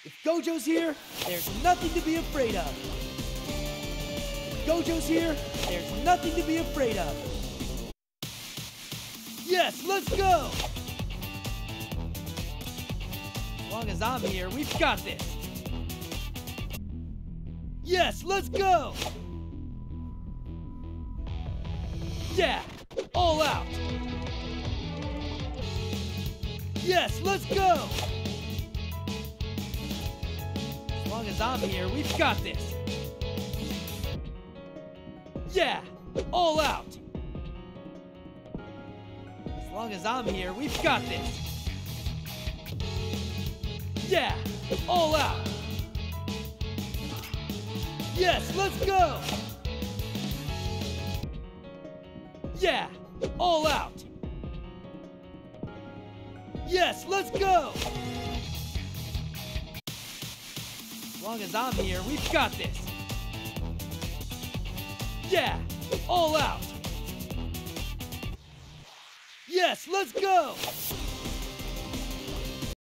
If Gojo's here, there's nothing to be afraid of. If Gojo's here, there's nothing to be afraid of. Yes, let's go! As long as I'm here, we've got this. Yes, let's go! Yeah, all out! Yes, let's go! As long as I'm here, we've got this. Yeah, all out! As long as I'm here, we've got this. Yeah, all out! Yes, let's go! Yeah, all out! Yes, let's go! As long as I'm here, we've got this. Yeah, all out! Yes, let's go!